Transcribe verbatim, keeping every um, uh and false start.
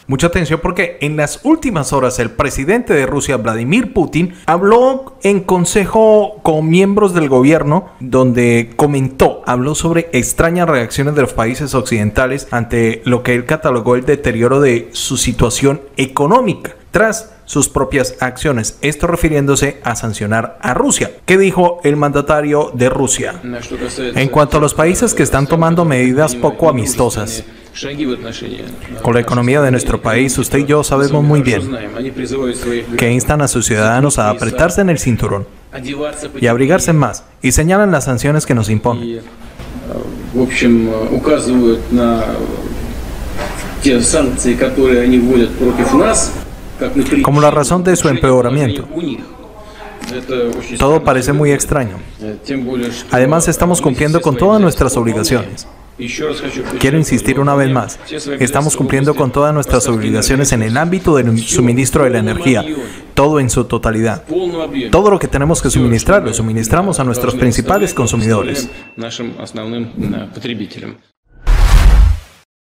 Mucha atención porque en las últimas horas el presidente de Rusia, Vladimir Putin, habló en consejo con miembros del gobierno donde comentó, habló sobre extrañas reacciones de los países occidentales ante lo que él catalogó el deterioro de su situación económica tras sus propias acciones, esto refiriéndose a sancionar a Rusia. ¿Qué dijo el mandatario de Rusia? En cuanto a los países que están tomando medidas poco amistosas con la economía de nuestro país, usted y yo sabemos muy bien que instan a sus ciudadanos a apretarse en el cinturón y abrigarse más, y señalan las sanciones que nos imponen. Como la razón de su empeoramiento. Todo parece muy extraño. Además, estamos cumpliendo con todas nuestras obligaciones. Quiero insistir una vez más, estamos cumpliendo con todas nuestras obligaciones en el ámbito del suministro de la energía, todo en su totalidad. Todo lo que tenemos que suministrar, lo suministramos a nuestros principales consumidores.